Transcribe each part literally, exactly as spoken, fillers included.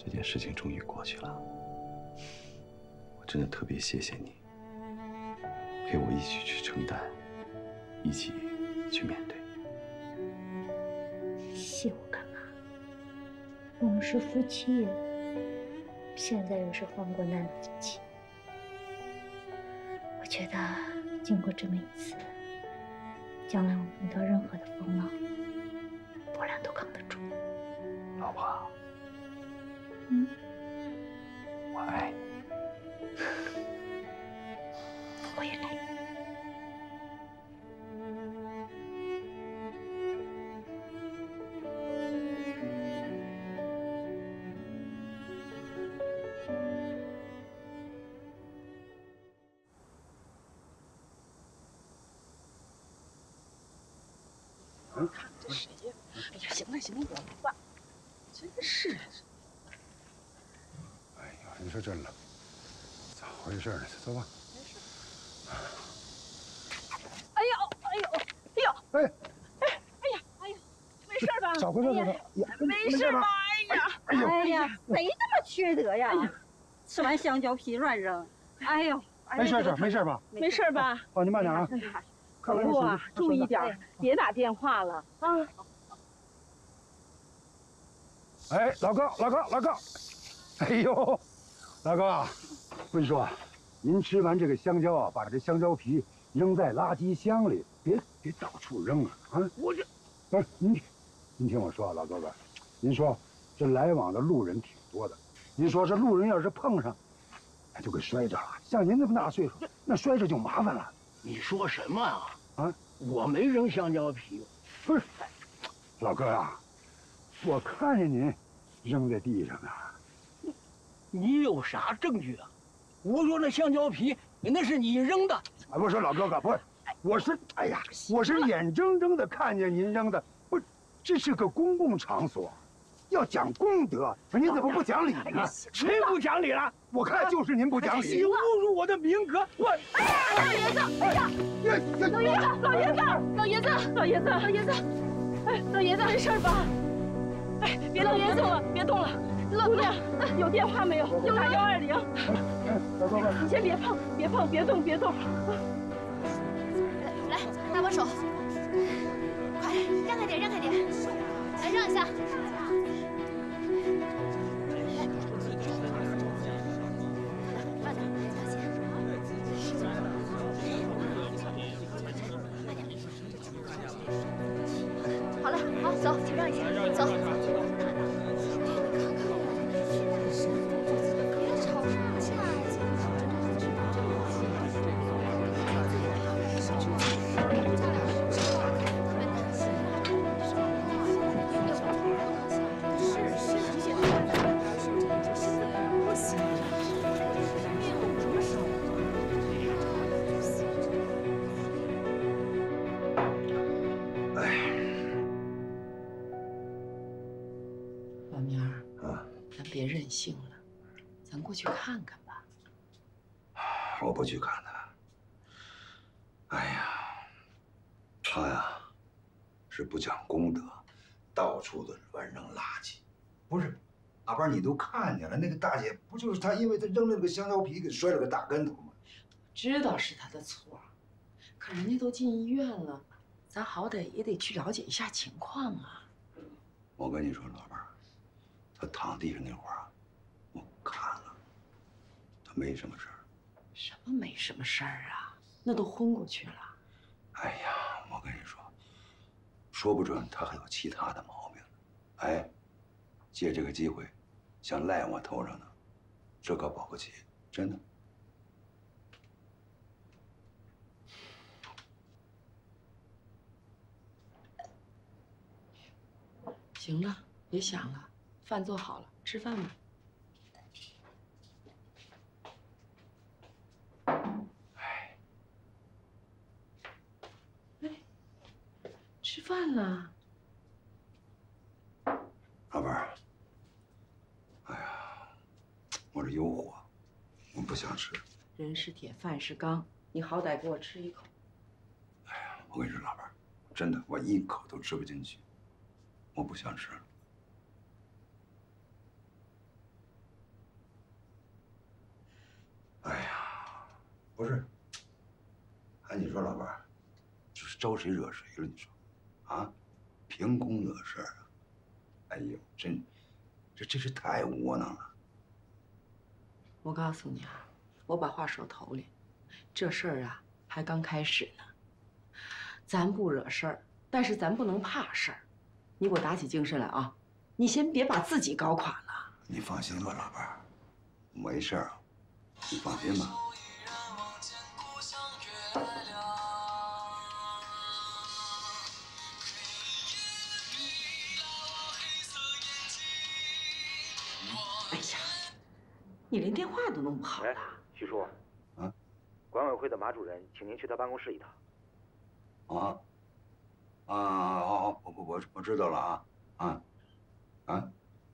这件事情终于过去了，我真的特别谢谢你，陪我一起去承担，一起去面对。 谢我干嘛？我们是夫妻，现在又是患过难的夫妻。我觉得经过这么一次，将来我们遇到任何的风浪，我俩都扛得住。 老婆， 嗯， 我爱你。 我也爱你。 嗯，看这谁呀？哎呀，行了行了，我来吧。真是。 哎呀，你说真了，咋回事呢？走吧。 没事。哎呦哎呦哎呦！哎哎哎呀哎呀，没事吧？ 咋回事？这个没事吧？哎呀哎呦哎呀，谁那么缺德呀？吃完香蕉皮乱扔。哎呦， 没事吧？没事吧？ 没事吧？ 好，你慢点啊。 走路啊，注意点，别打电话了啊！ 哎，老高，老高，老高，哎呦，老高啊，我跟你说，您吃完这个香蕉啊，把这香蕉皮扔在垃圾箱里，别别到处扔啊！啊，我这不是您，您听我说啊，老哥哥，您说这来往的路人挺多的，您说这路人要是碰上，那就给摔着了。像您这么大岁数，那摔着就麻烦了。 你说什么啊？ 啊， 我没扔香蕉皮， 不是，老哥啊，我看见您扔在地上呢。 你有啥证据啊？我说那香蕉皮那是你扔的。 啊，不是老哥哥，不是，我是，哎呀，我是眼睁睁的看见您扔的，不是，这是个公共场所，要讲公德，您怎么不讲理呢？ 谁不讲理了？ 我看就是您不讲理。 你侮辱我的名格，我。 哎呀，老爷子，哎呀，老爷子，老爷子，老爷子，老爷子，老爷子，哎，老爷子没事吧？哎，别老爷子了，别动了。姑娘，有电话没有？有打幺二零。 老哥哥， 你先别碰，别碰，别动，别动。 来，搭把手，快让开点，让开点，来让一下。慢点，小心。好了，好，走，请让一下，走。 老明儿啊，咱别任性了，咱过去看看吧。 我不去看他。哎呀，他呀，是不讲公德，到处的乱扔垃圾。不是，阿班，你都看见了，那个大姐不就是她，因为她扔了个香蕉皮，给摔了个大跟头吗？ 知道是他的错，可人家都进医院了，咱好歹也得去了解一下情况啊。 我跟你说，老伴儿，他躺地上那会儿啊，我看了，他没什么事儿。 什么没什么事儿啊？那都昏过去了。 哎呀，我跟你说，说不准他还有其他的毛病。哎，借这个机会，想赖我头上呢，这可保不齐，真的。 行了，别想了，饭做好了，吃饭吧。哎，哎，吃饭了。 老伴儿，哎呀，我这有火，我不想吃。 人是铁，饭是钢，你好歹给我吃一口。 哎呀，我跟你说，老伴儿，真的，我一口都吃不进去。我不想吃了。 不是。哎，你说老伴儿，这是招谁惹谁了？你说，啊，凭空惹事儿啊！哎呦，真，这真是太窝囊了。 我告诉你啊，我把话说头里，这事儿啊还刚开始呢。咱不惹事儿，但是咱不能怕事儿。你给我打起精神来啊！你先别把自己搞垮了。 你放心吧，老伴儿，没事儿，你放心吧。 哎呀，你连电话都弄不好了。 徐叔， 啊， 管委会的马主任请您去他办公室一趟。 啊，啊，好好，我我我我知道了啊，啊，啊。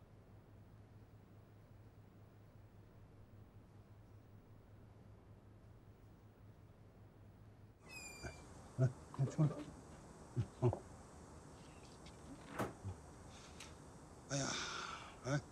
来，来，出来。嗯。哎呀，哎，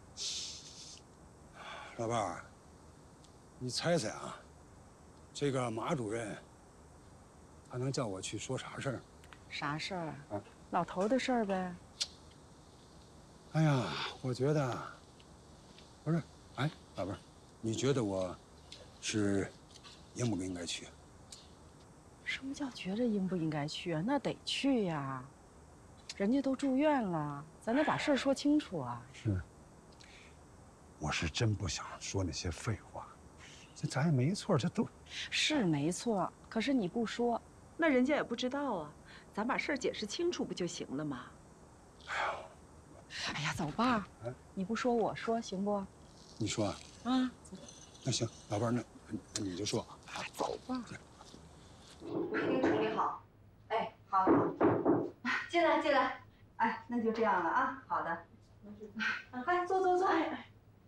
老伴儿，你猜猜啊，这个马主任，他能叫我去说啥事儿？ 啥事儿？ 啊， 老头的事儿呗。 哎呀，我觉得，不是，哎，老伴儿，你觉得我是应不应该去？ 什么叫觉着应不应该去啊？那得去呀，人家都住院了，咱得把事儿说清楚啊。 是，我是真不想说那些废话，这咱也没错，这都是没错。可是你不说，那人家也不知道啊。咱把事儿解释清楚不就行了吗？哎呀，哎呀，走吧。 哎， 你不说我说行不？ 你说啊？ 啊， 那行，老伴儿，那那你就说啊。 走吧。 我已经处理好。哎，好，好，进来，进来。哎，那就这样了啊。好的。快坐坐坐。哎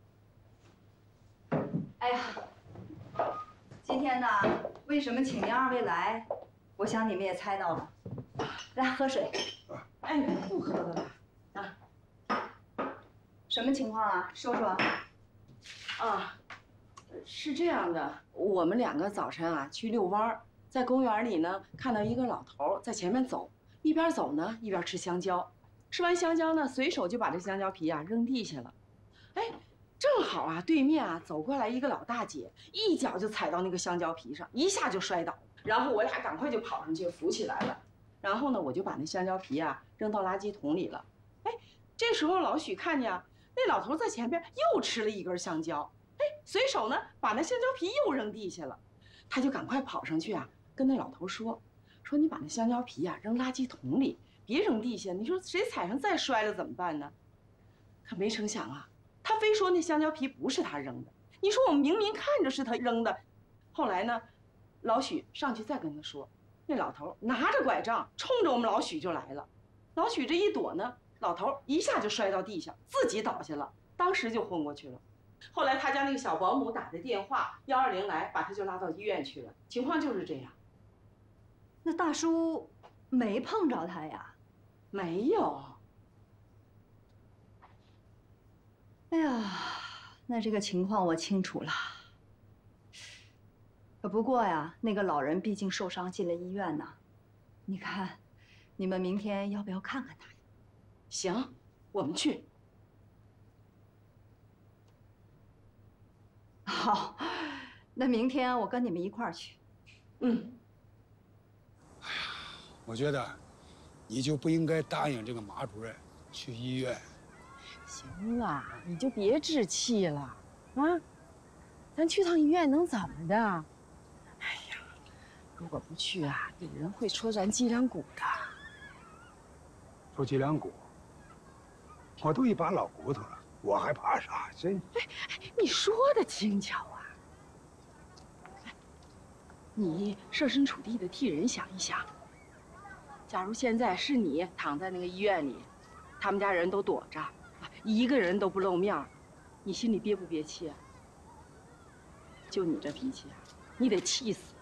哎。哎呀，今天呢，为什么请您二位来？我想你们也猜到了。来，喝水。 哎，不喝了吧？ 啊。什么情况啊？说说。 啊，是这样的，我们两个早晨啊去遛弯儿，在公园里呢看到一个老头在前面走，一边走呢一边吃香蕉，吃完香蕉呢随手就把这香蕉皮啊扔地下了。哎，正好啊对面啊走过来一个老大姐，一脚就踩到那个香蕉皮上，一下就摔倒了。然后我俩赶快就跑上去扶起来了，然后呢我就把那香蕉皮啊扔到垃圾桶里了。哎，这时候老许看见啊。那老头在前边又吃了一根香蕉，哎，随手呢把那香蕉皮又扔地下了，他就赶快跑上去啊，跟那老头说：“说你把那香蕉皮啊扔垃圾桶里，别扔地下。你说谁踩上再摔了怎么办呢？”可没成想啊，他非说那香蕉皮不是他扔的。你说我明明看着是他扔的。后来呢，老许上去再跟他说，那老头拿着拐杖冲着我们老许就来了。老许这一躲呢。老头一下就摔到地上，自己倒下了，当时就昏过去了。后来他家那个小保姆打的电话，幺二零来把他就拉到医院去了。情况就是这样。 那大叔没碰着他呀？ 没有。 哎呀，那这个情况我清楚了。不过呀，那个老人毕竟受伤进了医院呢。你看，你们明天要不要看看他呀？ 行，我们去。 好，那明天我跟你们一块儿去。 嗯。 哎呀，我觉得你就不应该答应这个马主任去医院。 行了，你就别置气了啊！咱去趟医院能怎么的？哎呀，如果不去啊，有人会说咱脊梁骨的。 说脊梁骨？我都一把老骨头了，我还怕啥？真…… 哎哎，你说的轻巧啊！你设身处地的替人想一想，假如现在是你躺在那个医院里，他们家人都躲着，一个人都不露面，你心里憋不憋气啊？就你这脾气啊，你得气死！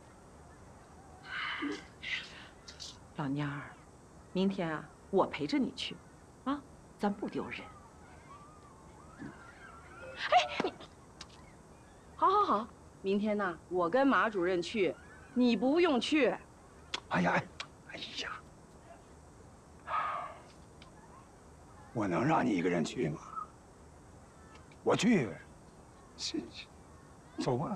老蔫儿，明天啊，我陪着你去，啊。咱不丢人。哎，你，好好好， 明天呢，我跟马主任去，你不用去。 哎呀，哎呀，我能让你一个人去吗？我去，是是，走吧。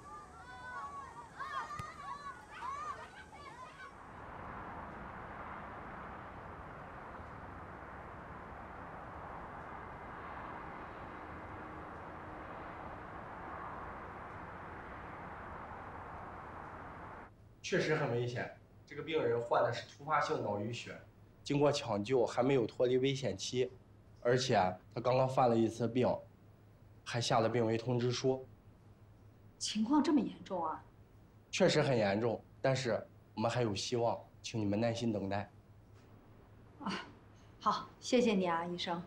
确实很危险，这个病人患的是突发性脑淤血，经过抢救还没有脱离危险期，而且他刚刚犯了一次病，还下了病危通知书。 情况这么严重啊？ 确实很严重，但是我们还有希望，请你们耐心等待。 啊，好，谢谢你啊，医生。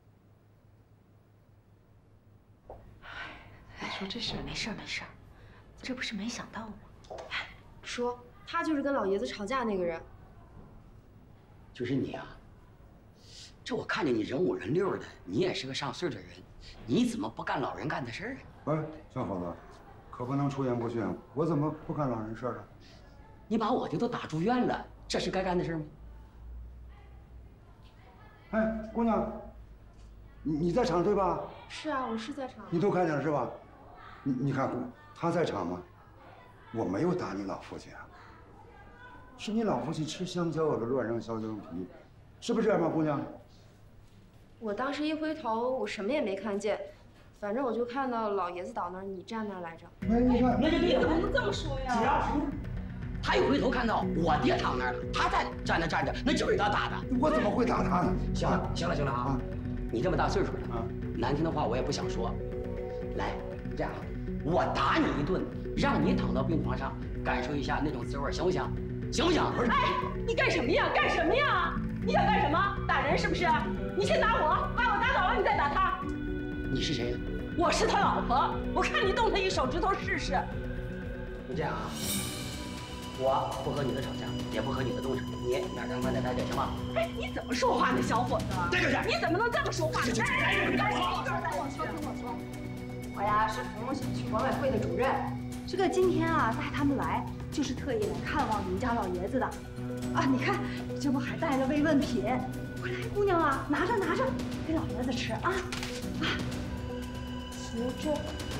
哎，说这事没事没事，这不是没想到吗？说他就是跟老爷子吵架那个人。 就是你啊！这我看见你人五人六的，你也是个上岁的人，你怎么不干老人干的事儿啊？ 喂，小伙子，可不能出言不逊，我怎么不干老人事了？ 你把我的都打住院了，这是该干的事吗？ 哎，姑娘，你你在场对吧？ 是啊，我是在场。 你都看见了是吧？你你看，他在场吗？我没有打你老父亲啊，是你老父亲吃香蕉了，乱扔香蕉皮，是不是这样吧，姑娘？ 我当时一回头，我什么也没看见，反正我就看到老爷子倒那儿，你站那儿来着。 哎，你看， 那就你怎么能这么说呀？ 只要是他一回头看到我爹躺那儿了，他在站那站着，那就是他打的。 我怎么会打他呢？ 行了，行了，行了啊！你这么大岁数了啊，难听的话我也不想说。来，这样，我打你一顿。让你躺到病床上，感受一下那种滋味，行不行？行不行？ 哎，你干什么呀？干什么呀？你想干什么？打人是不是？你先打我，把我打倒了，你再打他。 你是谁呀？ 我是他老婆，我看你动他一手指头试试。 就这样啊，我不和你的吵架，也不和你的动手，你哪儿凉快哪儿待着，行吗？ 哎，你怎么说话呢，小伙子？ 这就是你怎么能这么说话呢？ 哎，你干什么？听我说，听我说，我呀是芙蓉小区管委会的主任。这个今天啊带他们来，就是特意来看望你们家老爷子的，啊，你看这不还带了慰问品，快来，姑娘啊，拿着拿着，给老爷子吃啊啊！扶着。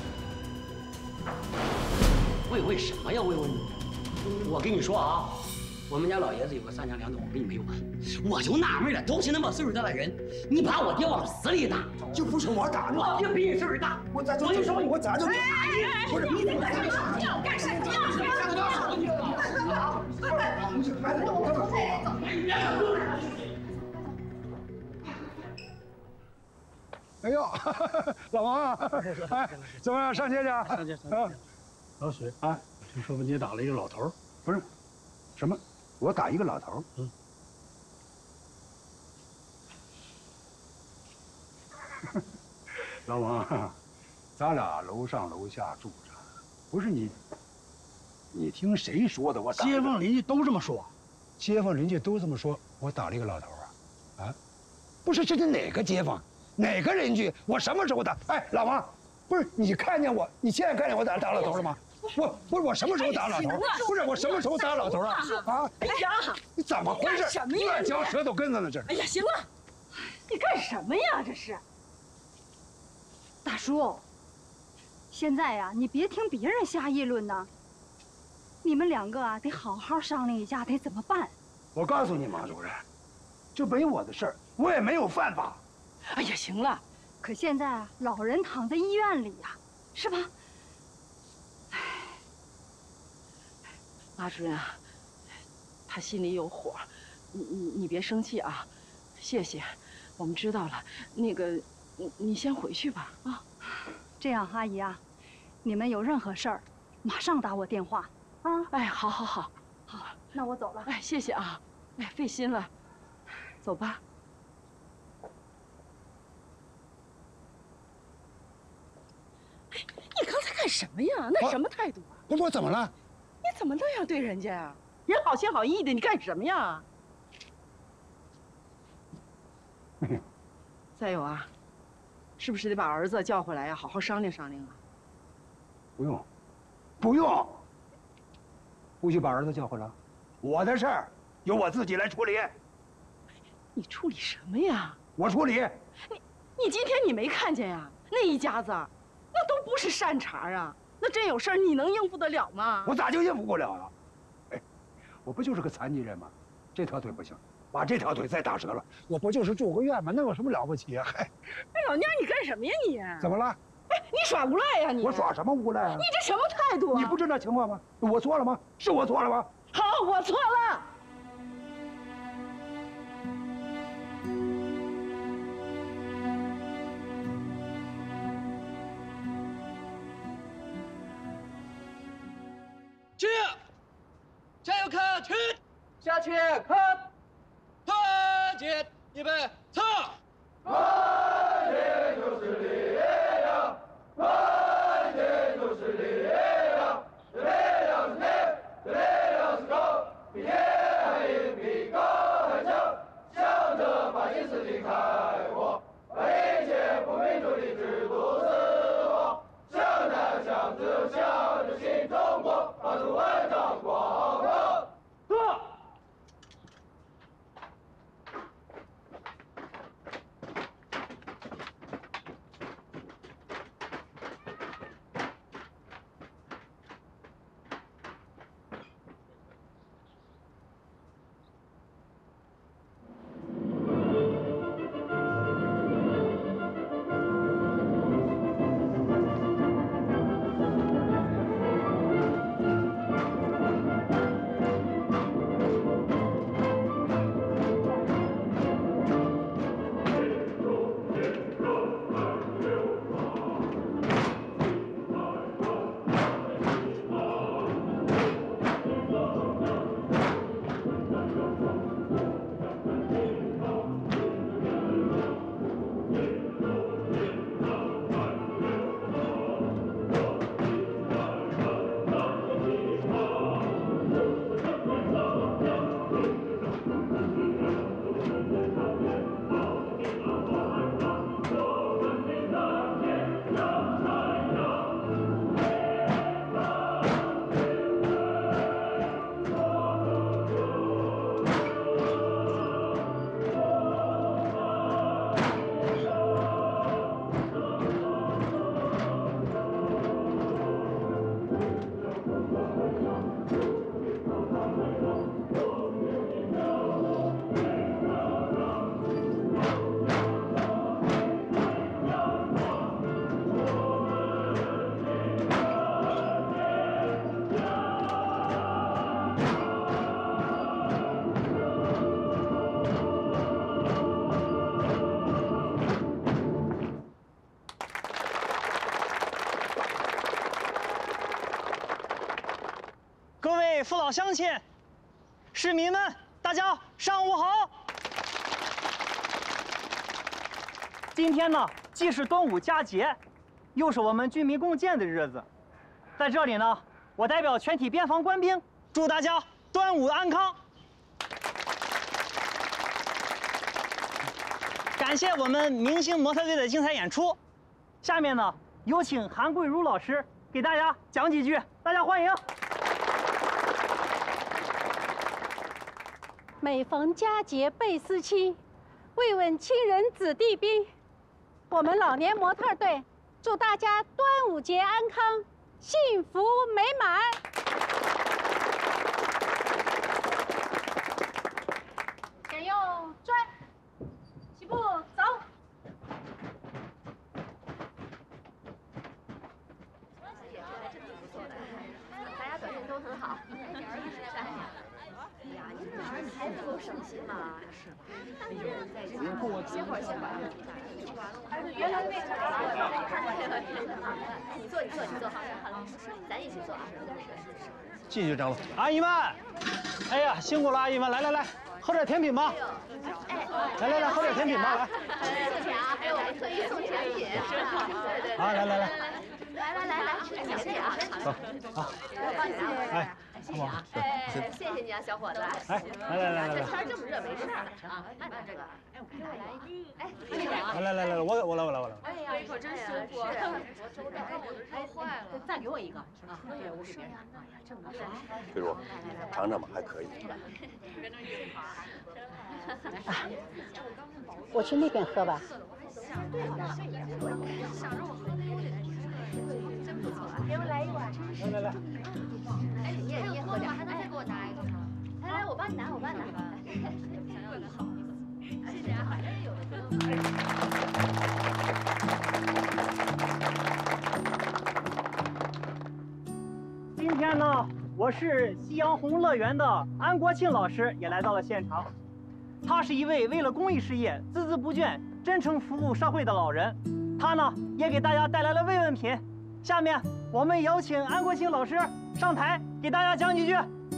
慰问什么呀？慰问你！我跟你说啊，我们家老爷子有个三长两短，我跟你没完。我就纳闷了，都是那么岁数大的人，你把我爹往死里打， 就不是我打的， 我爹比你岁数大， 我咋就我就说我咋就打你？不是你干什么？ 你要干什么呀？ 哎呦，老王啊，哎，怎么样？上街去啊？ 上街上街。老许啊，听说你打了一个老头？ 不是，什么？我打一个老头？嗯。老王，咱俩楼上楼下住着，不是你，你听谁说的？我打街坊邻居都这么说， 街坊邻居都这么说，我打了一个老头啊，啊，不是，这是哪个街坊，哪个邻居？我什么时候打？哎，老王，不是你看见我，你现在看见我打打老头了吗？我不是我什么时候打老头？不是我什么时候打老头啊？啊！ 哎呀， 你怎么回事？ 什么呀？ 乱嚼舌头根子呢？这是！ 哎呀，行了，你干什么呀？这是。 大叔，现在呀，你别听别人瞎议论呐。你们两个啊，得好好商量一下，得怎么办。 我告诉你，马主任，这没我的事儿，我也没有犯法。 哎呀，行了。 可现在啊，老人躺在医院里呀，是吧？ 唉，马主任啊，他心里有火，你你你别生气啊，谢谢，我们知道了。那个，你你先回去吧啊。 这样，阿姨啊，你们有任何事儿，马上打我电话啊。 哎，好好好，好， 那我走了。 哎，谢谢啊，哎，费心了，走吧。你刚才干什么呀？那什么态度啊？ 不是我怎么了？ 你怎么那样对人家呀？人好心好意的，你干什么呀？再有啊，是不是得把儿子叫回来呀？好好商量商量啊。 不用， 不用，不许把儿子叫回来。我的事儿由我自己来处理。 你处理什么呀？ 我处理。 你你今天你没看见呀？那一家子，那都不是善茬啊！那真有事儿，你能应付得了吗？ 我咋就应付不了啊？哎，我不就是个残疾人吗？这条腿不行，把这条腿再打折了，我不就是住个院吗？那有什么了不起啊？嗨！ 哎，老娘你干什么呀你？ 怎么了？ 哎，你耍无赖呀你！ 我耍什么无赖啊？ 你这什么态度啊？ 你不知道情况吗？我错了吗？是我错了吗？ 好，我错了。 去，加油看去， 下去看， 团结预备走。 团结就是力量，团结就是力量，这力量是天，这力量是高，比天还硬，比高还强，向着法西斯的开火，把一切不民主的制度撕破，向南向自向着新中国，发出万丈光芒。 坐。 各位父老乡亲、市民们，大家上午好！今天呢，既是端午佳节，又是我们军民共建的日子。在这里呢，我代表全体边防官兵，祝大家端午安康。感谢我们明星模特队的精彩演出。下面呢，有请韩桂茹老师给大家讲几句，大家欢迎。 每逢佳节倍思亲，慰问亲人子弟兵。我们老年模特队祝大家端午节安康，幸福美满。向右转，起步走。 大家表现都很好。哎呀，你们哪儿还不够省心嘛？是吧？哎呦，再歇会儿，歇会儿，歇会儿。哎，原来位置你坐，你坐，你坐，好，好了，咱一起坐啊。 继续张罗。阿姨们，哎呀，辛苦了，阿姨们，来来来，喝点甜品吧。 哎， 来来来，喝点甜品吧，来。 谢谢啊，还有我们特意送甜品，真好。对对。 啊，来来来。 来来来来，吃甜品啊。 走，好。哎。 谢谢啊！哎，谢谢你啊，小伙子！ 哎，来来来来， 这天这么热，没事儿啊。慢点这个，哎，我看来，哎，谢谢啊！ 来来来来，我我来我来我来。 哎呀，可真舒服。我周到，我都热坏了。再给我一个啊！对，我给别人。哎呀，这么好。 翠茹，尝尝吧，还可以。 啊，我去那边喝吧。 想着我喝的有点真不错啊！ 给我来一碗。 来来来。 哎，你也你也喝点，还能再给我拿一个吗？来来，我帮你拿，我帮你拿。想要的好意思，谢谢啊，反正有的今天呢，我是夕阳红乐园的安国庆老师也来到了现场。他是一位为了公益事业孜孜不倦、真诚服务社会的老人。他呢，也给大家带来了慰问品。下面我们有请安国庆老师上台给大家讲几句。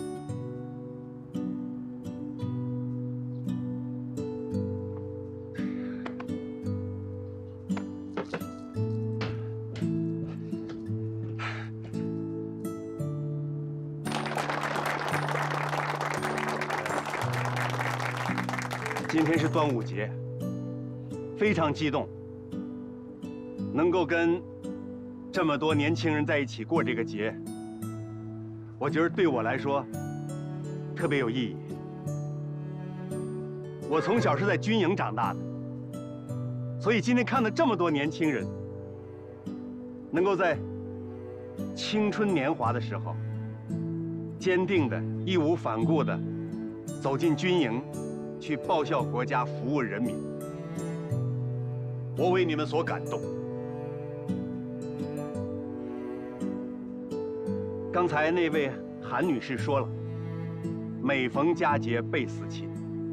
今天是端午节，非常激动，能够跟这么多年轻人在一起过这个节，我觉得对我来说特别有意义。我从小是在军营长大的，所以今天看到这么多年轻人能够在青春年华的时候，坚定的、义无反顾的走进军营，去报效国家、服务人民，我为你们所感动。刚才那位韩女士说了，每逢佳节倍思亲，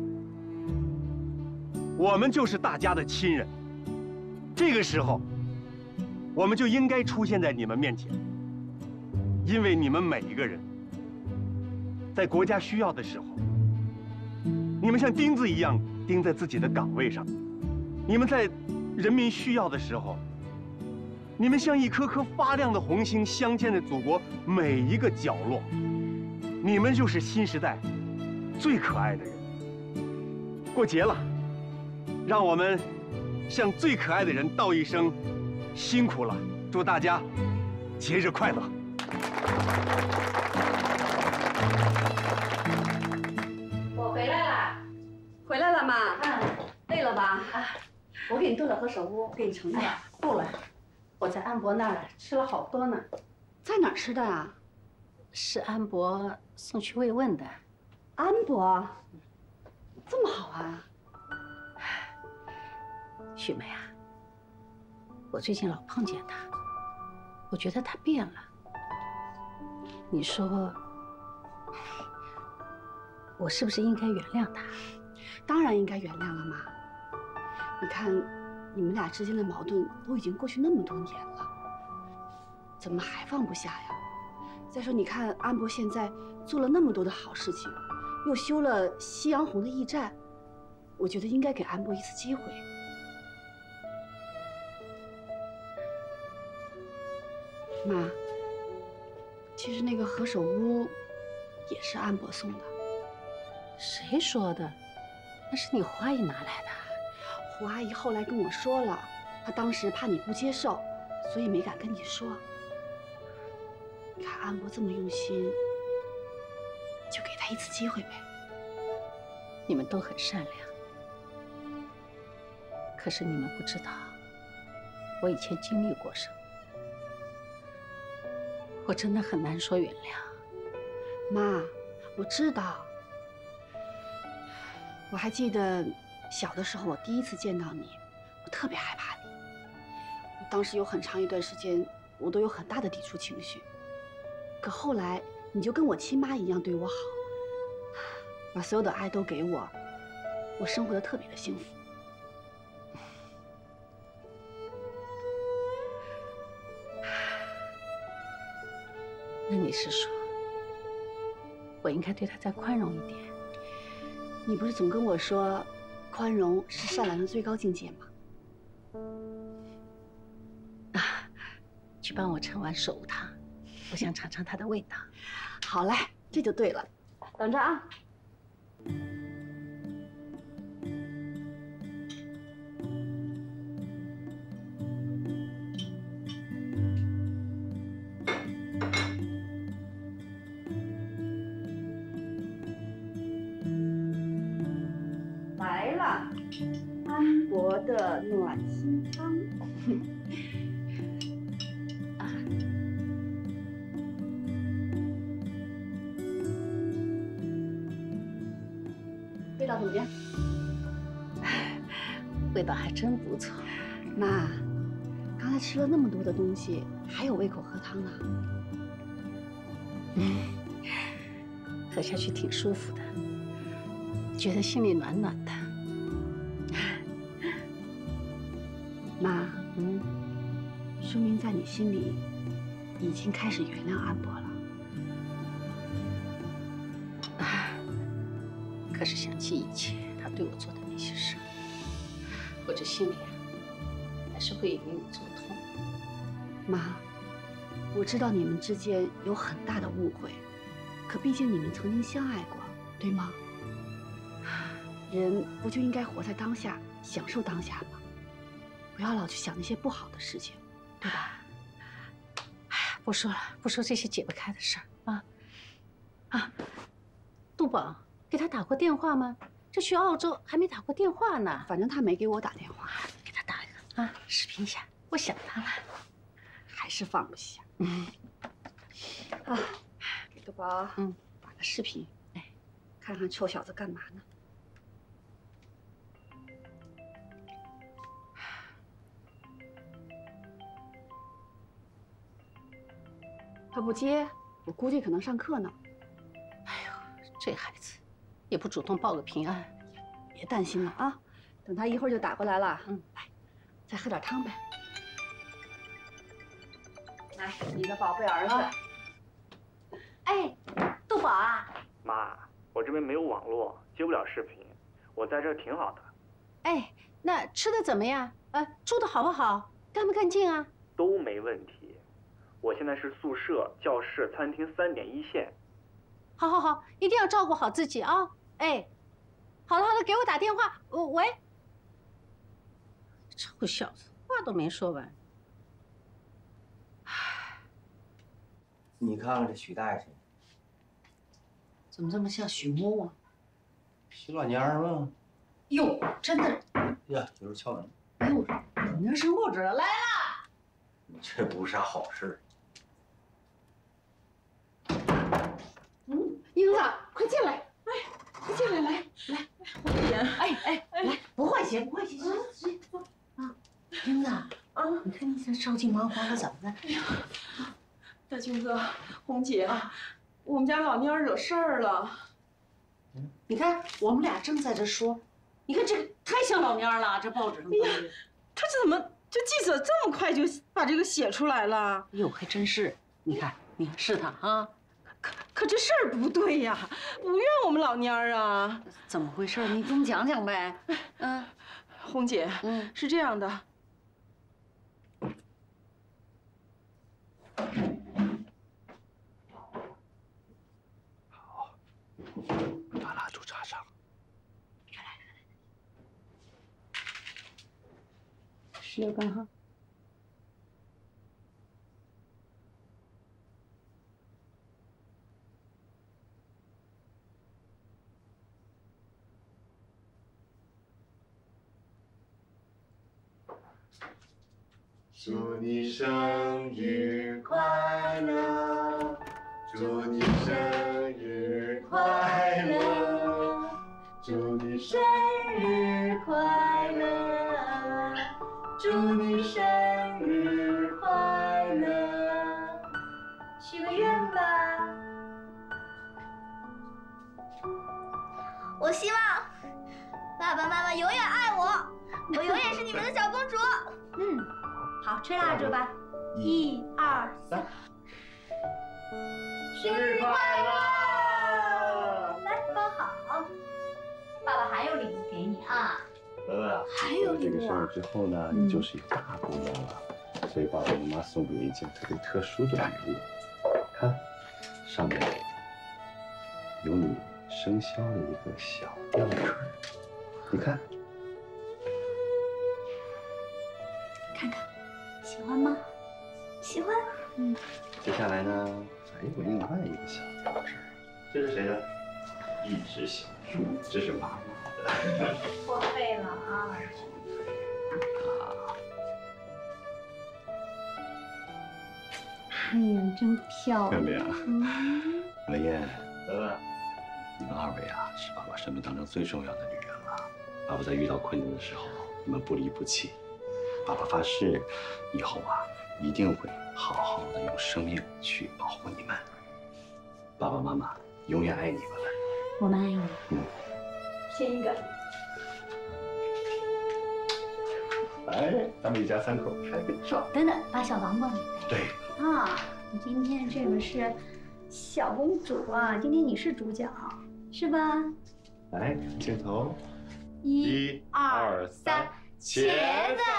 我们就是大家的亲人。这个时候，我们就应该出现在你们面前，因为你们每一个人，在国家需要的时候，你们像钉子一样钉在自己的岗位上，你们在人民需要的时候，你们像一颗颗发亮的红星，镶嵌在祖国每一个角落。你们就是新时代最可爱的人。过节了，让我们向最可爱的人道一声辛苦了，祝大家节日快乐。 我回来啦，回来了妈。嗯，累了吧？啊，我给你炖了河手乌，给你盛的。 不了，我在安博那儿吃了好多呢。 在哪儿吃的啊？ 是安博送去慰问的。 安博，这么好啊？ 雪梅啊，我最近老碰见他，我觉得他变了。你说，我是不是应该原谅他？ 当然应该原谅了妈。你看，你们俩之间的矛盾都已经过去那么多年了，怎么还放不下呀？再说，你看安博现在做了那么多的好事情，又修了夕阳红的驿站，我觉得应该给安博一次机会。妈，其实那个何首乌也是安博送的。 谁说的？那是你胡阿姨拿来的。 胡阿姨后来跟我说了，她当时怕你不接受，所以没敢跟你说。你看安博这么用心，就给他一次机会呗。 你们都很善良，可是你们不知道，我以前经历过什么。我真的很难说原谅。 妈，我知道。我还记得小的时候，我第一次见到你，我特别害怕你。我当时有很长一段时间，我都有很大的抵触情绪。可后来，你就跟我亲妈一样对我好，把所有的爱都给我，我生活的特别的幸福。 那你是说，我应该对他再宽容一点？ 你不是总跟我说，宽容是善良的最高境界吗？ 啊，去帮我盛碗手无汤，我想尝尝它的味道。 好嘞，这就对了，等着啊。 安博的暖心汤。啊，味道怎么样？ 味道还真不错。 妈，刚才吃了那么多的东西，还有胃口喝汤呢？ 嗯，喝下去挺舒服的，觉得心里暖暖的。 妈，嗯，说明在你心里已经开始原谅安博了。 可是想起以前他对我做的那些事，我这心里啊，还是会隐隐作痛。 妈，我知道你们之间有很大的误会，可毕竟你们曾经相爱过，对吗？人不就应该活在当下，享受当下吗？不要老去想那些不好的事情，对吧？ 哎呀，不说了，不说这些解不开的事儿啊！啊，杜宝给他打过电话吗？这去澳洲还没打过电话呢。 反正他没给我打电话， 给他打一个啊，视频一下，我想他了， 还是放不下。嗯，啊，给杜宝嗯打个视频，哎，看看臭小子干嘛呢？他不接，我估计可能上课呢。 哎呦，这孩子也不主动报个平安。 别担心了啊，等他一会儿就打过来了。嗯，来，再喝点汤呗。来，你的宝贝儿子。啊、 哎，杜宝啊。 妈，我这边没有网络，接不了视频，我在这儿挺好的。 哎，那吃的怎么样？呃，住的好不好？干不干净啊？ 都没问题。我现在是宿舍、教室、餐厅三点一线。 好，好，好，一定要照顾好自己啊！哎，好了好了，给我打电话。呃，喂，臭小子，话都没说完。 你看看这许大夫， 怎么这么像许墨啊？ 许老娘儿吗？ 哟，真的。 呀，有人敲门。 哎呦，肯定是墨者来啦！ 这不是啥好事。 嗯，英子，快进来！哎，快进来，来来，红姐，哎哎哎，来，不换鞋，不换鞋，直接坐啊！英子啊，你看你这着急忙慌的，怎么的？ 哎呀，大舅哥，红姐啊，我们家老蔫惹事儿了。 你看，我们俩正在这说，你看这个太像老蔫了，这报纸上登的。 他这怎么就记者这么快就把这个写出来了？ 哎呦，还真是！你看，你看是他啊。 可可这事儿不对呀，不怨我们老蔫儿啊！ 怎么回事？你给我们讲讲呗。 嗯，红姐，嗯，是这样的。 好，把蜡烛插上。 十六根哈。 祝你生日快乐，祝你生日快乐，祝你生日快乐，祝你生日快乐。许个愿吧。 我希望爸爸妈妈永远爱我，我永远是你们的小公主。嗯。好，吹蜡烛吧！一、二、三，生日快乐！来，包好。爸爸还有礼物给你啊！ 文文啊， 还有礼物啊！ 这个生日之后呢，你就是一个大姑娘了，所以爸爸妈妈送给你一件特别特殊的礼物。看，上面有你生肖的一个小吊坠，你看。 看看。喜欢吗？喜欢。嗯。 接下来呢，还有另外一个小吊坠，这是谁的？一只小猪，这是妈妈的。 破费了啊！哎呀，真漂亮！ 漂亮。 嗯， 文燕，呃，你们二位啊，是爸爸生命当中最重要的女人了。爸爸在遇到困难的时候，你们不离不弃。爸爸发誓，以后啊，一定会好好的用生命去保护你们。爸爸妈妈永远爱你们。 我们爱你。 嗯。 亲一个。 来，咱们一家三口拍个照。 等等，把小王帮你带。 对。 啊，今天这个是小公主啊，今天你是主角，是吧？ 来，镜头， 一、二、三，茄子。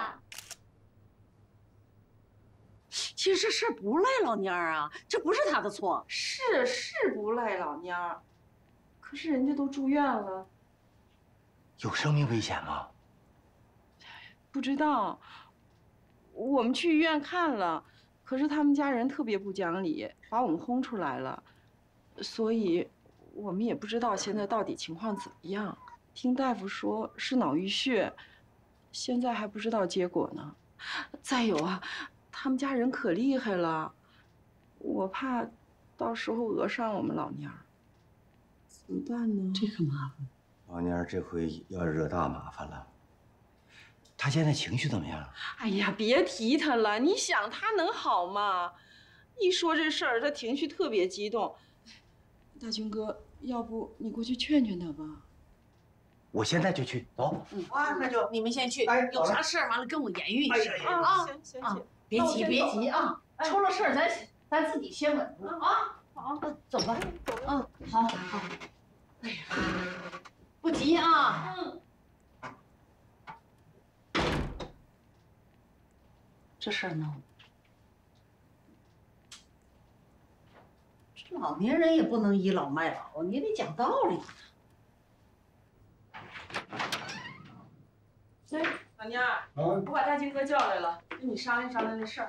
其实这事儿不赖老蔫儿啊，这不是他的错。 是是不赖老蔫儿，可是人家都住院了。 有生命危险吗？ 不知道，我们去医院看了。可是他们家人特别不讲理，把我们轰出来了，所以我们也不知道现在到底情况怎么样。听大夫说是脑淤血，现在还不知道结果呢。再有啊，他们家人可厉害了，我怕到时候讹上我们老蔫儿，怎么办呢？ 这可麻烦。 老蔫儿这回要惹大麻烦了。他现在情绪怎么样？ 哎呀，别提他了！你想他能好吗？一说这事儿，他情绪特别激动。大军哥，要不你过去劝劝他吧？ 我现在就去，走。 嗯啊，那就你们先去， 哎、 有啥事儿完了跟我言语一声啊。行行行， 别急别急啊，出了事儿咱咱自己先稳住啊。好，走吧。嗯，好好。哎呀，不急啊。嗯。这事儿呢，这老年人也不能倚老卖老，你得讲道理。 哎，老蔫儿，我把大军哥叫来了，跟你商量商量这事儿。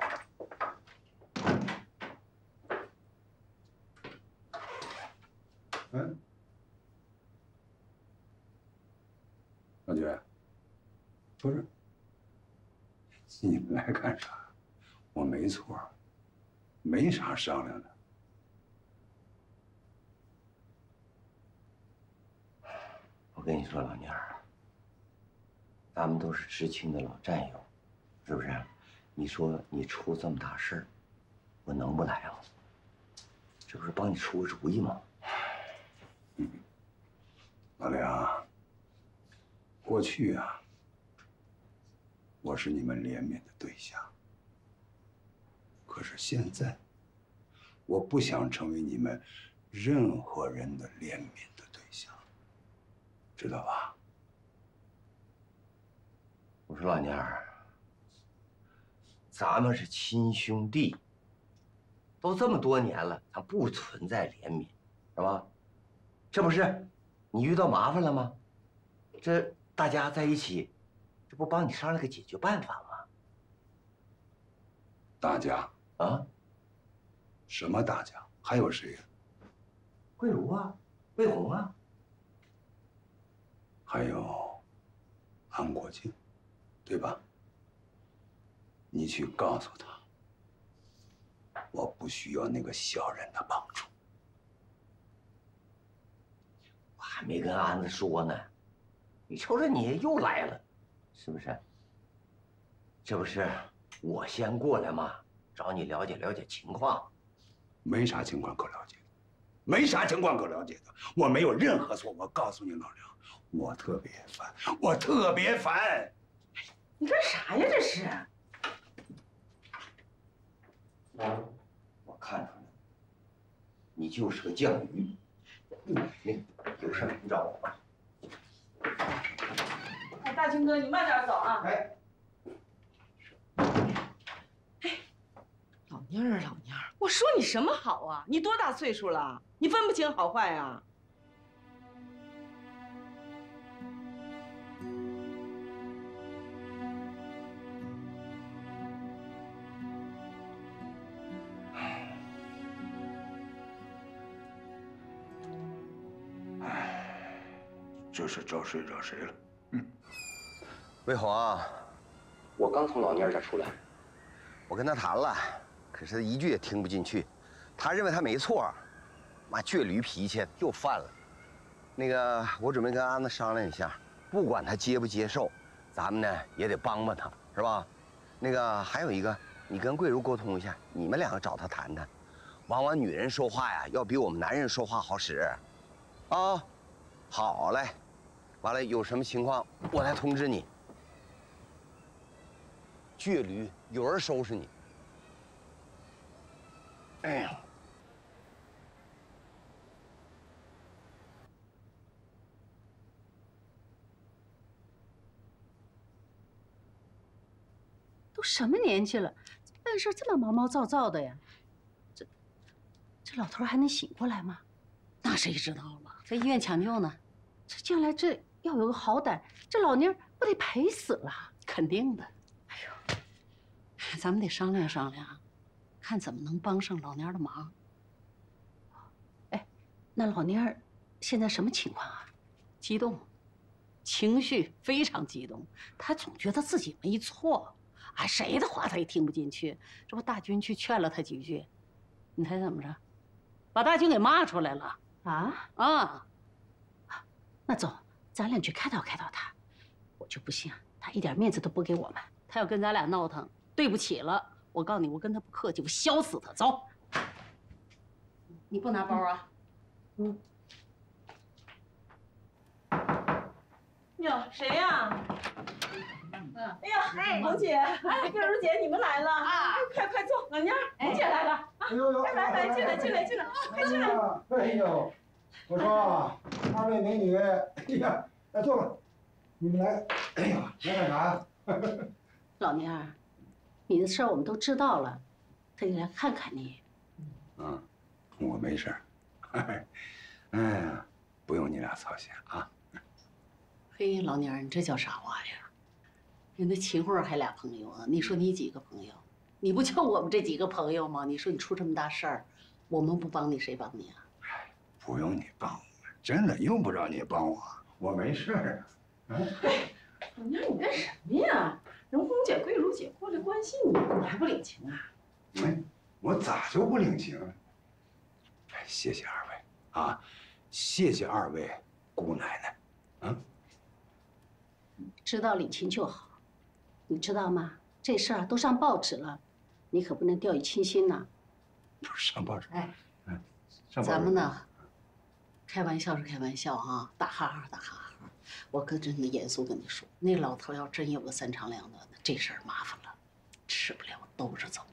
嗯，老觉，不是。你们来干啥？我没错，没啥商量的。 我跟你说，老蔫儿，咱们都是知青的老战友，是不是？你说你出这么大事儿，我能不来啊？这不是帮你出个主意吗？ 嗯，老梁，过去啊。我是你们怜悯的对象，可是现在，我不想成为你们任何人的怜悯的对象，知道吧？ 我说老蔫儿，咱们是亲兄弟，都这么多年了，咱不存在怜悯，是吧？这不是你遇到麻烦了吗？这大家在一起。这不帮你商量个解决办法吗？ 大家啊？ 什么大家？还有谁呀？ 桂如啊，魏红啊， 还有安国庆，对吧？你去告诉他，我不需要那个小人的帮助。 我还没跟安子说呢，你瞅瞅你又来了。是不是？这不是我先过来吗？找你了解了解情况。 没啥情况可了解的，没啥情况可了解的。我没有任何错。我告诉你，老梁，我特别烦，我特别烦。 你干啥呀？这是？ 我看出来了，你就是个犟鱼。嗯，那有事你找我吧。 哎，大军哥，你慢点走啊！ 哎， 哎，老蔫儿，老蔫儿，我说你什么好啊？你多大岁数了？你分不清好坏啊？ 这是招谁惹谁了？ 嗯，魏红啊，我刚从老蔫家出来，我跟他谈了，可是他一句也听不进去，他认为他没错，妈倔驴脾气又犯了。那个，我准备跟安子商量一下，不管他接不接受，咱们呢也得帮帮他，是吧？那个还有一个，你跟桂如沟通一下，你们两个找他谈谈。往往女人说话呀，要比我们男人说话好使，啊，好嘞，完了有什么情况我来通知你。倔驴，有人收拾你。哎呀， 都什么年纪了，办事这么毛毛躁躁的呀？这这老头还能醒过来吗？那谁知道了？在医院抢救呢，这将来这要有个好歹，这老蔫不得赔死了？肯定的。哎呦，咱们得商量商量，看怎么能帮上老蔫的忙。哎，那老蔫现在什么情况啊？激动，情绪非常激动，他总觉得自己没错。哎，谁的话他也听不进去，这不大军去劝了他几句，你猜怎么着？把大军给骂出来了啊啊！那走，咱俩去开导开导他。我就不信他一点面子都不给我们，他要跟咱俩闹腾，对不起了。我告诉你，我跟他不客气，我削死他。走，你不拿包啊？嗯。 哟，谁呀？哎呀，哎，红姐，哎，桂如姐，你们来了啊！快快坐，老蔫儿，红姐来了啊！ 哎呦呦， 来来来，进来进来进来，快进来！ 哎呦，我说二位美女，哎呀，来坐吧。你们来，哎呀，来干啥？ 老蔫儿，你的事儿我们都知道了，特意来看看你。 嗯，我没事儿。哎呀，不用你俩操心啊。 嘿，老蔫儿，你这叫啥话呀？人家秦桧还俩朋友啊，你说你几个朋友？你不就我们这几个朋友吗？你说你出这么大事儿，我们不帮你谁帮你啊？ 不用你帮我，真的用不着你帮我，我没事儿啊。 哎，老蔫儿，你干什么呀？人红姐、桂如姐过来关心你，你还不领情啊？ 哎，我咋就不领情了？哎，谢谢二位啊，谢谢二位姑奶奶，啊。 知道领情就好，你知道吗？这事儿都上报纸了，你可不能掉以轻心呐。 不是上报纸， 哎， 嗯，上报纸。 咱们呢，开玩笑是开玩笑啊，打哈哈打哈哈。我可真的严肃跟你说，那老头要真有个三长两短的，这事儿麻烦了，吃不了兜着走。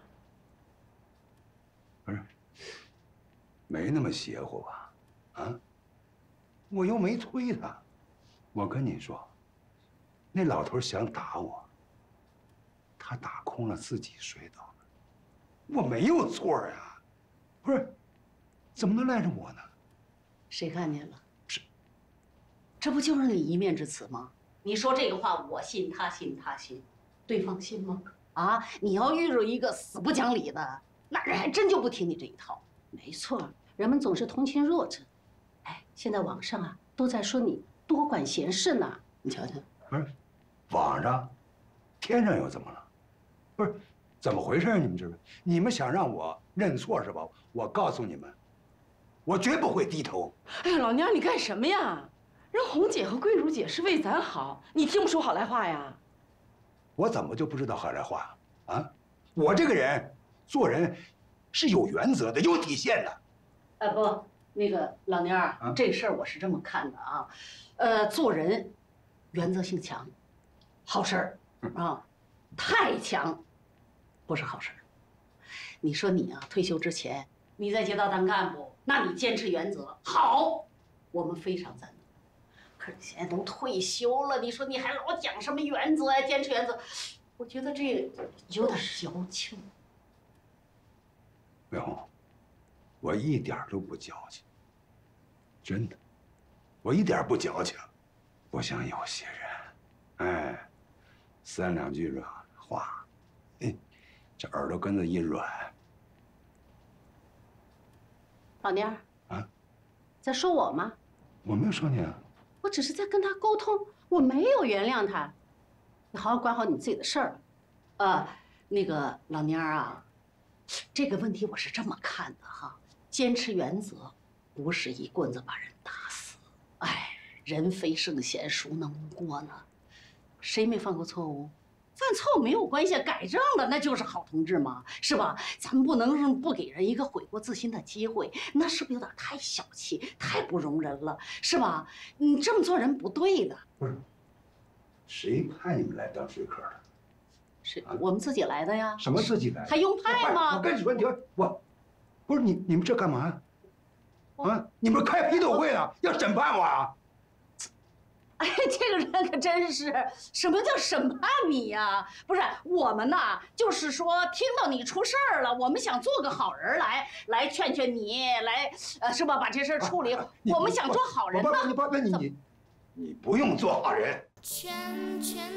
不是，没那么邪乎吧？啊，我又没推他，我跟你说。那老头想打我，他打空了自己摔倒了，我没有错呀，不是，怎么能赖着我呢？ 谁看见了？是，这不就是你一面之词吗？你说这个话，我信，他信，他信，对方信吗？啊，你要遇着一个死不讲理的，那人还真就不听你这一套。没错，人们总是同情弱者。哎，现在网上啊都在说你多管闲事呢，你瞧瞧。 不是。网上，天上又怎么了？不是，怎么回事？你们知道？你们想让我认错是吧？我告诉你们，我绝不会低头。 哎呀，老蔫儿，你干什么呀？人红姐和桂如姐是为咱好，你听不出好赖话呀？ 我怎么就不知道好赖话啊？我这个人做人是有原则的，有底线的。 呃，不，那个老蔫儿，啊、这事儿我是这么看的啊，呃，做人原则性强。好事儿啊，太强不是好事儿。你说你啊，退休之前你在街道当干部，那你坚持原则好，我们非常赞同。可是现在都退休了，你说你还老讲什么原则呀、坚持原则，我觉得这个有点矫情。 魏红，我一点都不矫情，真的，我一点不矫情。不像有些人，哎。三两句软话，哎，这耳朵根子一软。 老蔫儿啊， 在说我吗？ 我没有说你啊。 我只是在跟他沟通，我没有原谅他。你好好管好你自己的事儿。呃，那个老蔫儿啊，这个问题我是这么看的哈，坚持原则，不是一棍子把人打死。哎，人非圣贤，孰能无过呢？谁没犯过错误？犯错误没有关系，改正了那就是好同志嘛，是吧？咱们不能不给人一个悔过自新的机会，那是不是有点太小气，太不容人了，是吧？你这么做人不对的。 不是，谁派你们来当说客的？ 是我们自己来的呀。 什么自己来的？ 还用派吗？ 我跟你说，你我，不是你你们这干嘛呀？啊，你们开批斗会呢，要审判我啊？ 哎，这个人可真是，什么叫审判你呀？不是我们呐，就是说听到你出事儿了，我们想做个好人来，来劝劝你，来，呃，是吧？把这事儿处理。我们想做好人呢。 你不，你不，那你你你不用做好人。 圈圈。